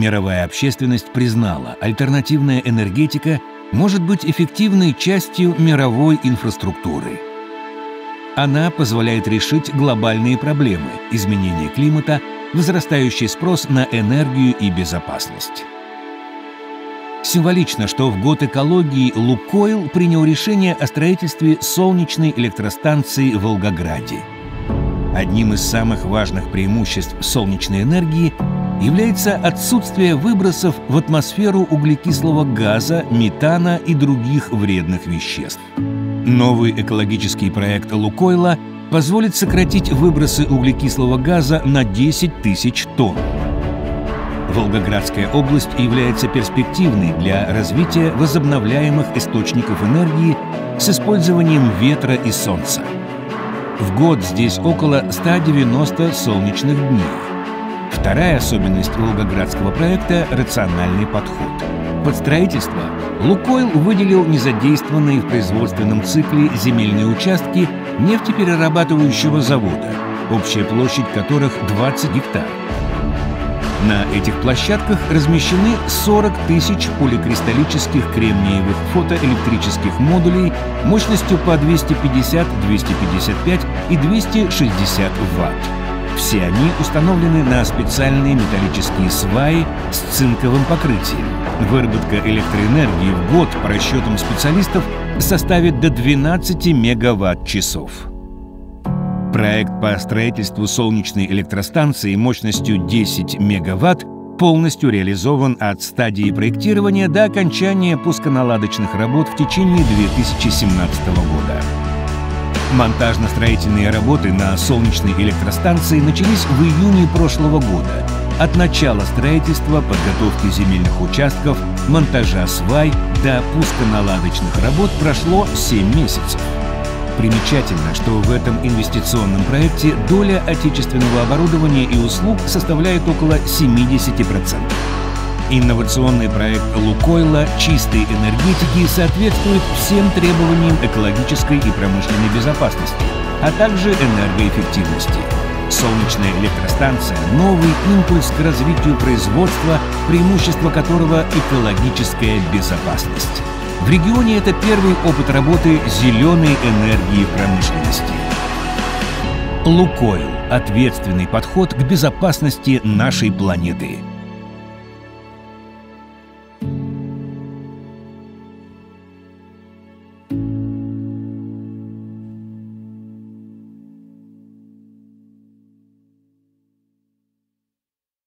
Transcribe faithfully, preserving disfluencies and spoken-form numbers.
Мировая общественность признала, альтернативная энергетика может быть эффективной частью мировой инфраструктуры. Она позволяет решить глобальные проблемы – изменение климата, возрастающий спрос на энергию и безопасность. Символично, что в год экологии «Лукойл» принял решение о строительстве солнечной электростанции в Волгограде. Одним из самых важных преимуществ солнечной энергии является отсутствие выбросов в атмосферу углекислого газа, метана и других вредных веществ. Новый экологический проект «Лукойла» позволит сократить выбросы углекислого газа на десять тысяч тонн. Волгоградская область является перспективной для развития возобновляемых источников энергии с использованием ветра и солнца. В год здесь около ста девяноста солнечных дней. Вторая особенность волгоградского проекта – рациональный подход. Под строительство «Лукойл» выделил незадействованные в производственном цикле земельные участки нефтеперерабатывающего завода, общая площадь которых двадцать гектаров. На этих площадках размещены сорок тысяч поликристаллических кремниевых фотоэлектрических модулей мощностью по двести пятьдесят, двести пятьдесят пять и двести шестьдесят ватт. Все они установлены на специальные металлические сваи с цинковым покрытием. Выработка электроэнергии в год, по расчетам специалистов, составит до двенадцати мегаватт-часов. Проект по строительству солнечной электростанции мощностью десять мегаватт полностью реализован от стадии проектирования до окончания пусконаладочных работ в течение две тысячи семнадцатого года. Монтажно-строительные работы на солнечной электростанции начались в июне прошлого года. От начала строительства, подготовки земельных участков, монтажа свай до пусконаладочных работ прошло семь месяцев. Примечательно, что в этом инвестиционном проекте доля отечественного оборудования и услуг составляет около семидесяти процентов. Инновационный проект «Лукойла» чистой энергетики соответствует всем требованиям экологической и промышленной безопасности, а также энергоэффективности. Солнечная электростанция – новый импульс к развитию производства, преимущество которого – экологическая безопасность. В регионе это первый опыт работы зеленой энергии в промышленности. «Лукойл» – ответственный подход к безопасности нашей планеты.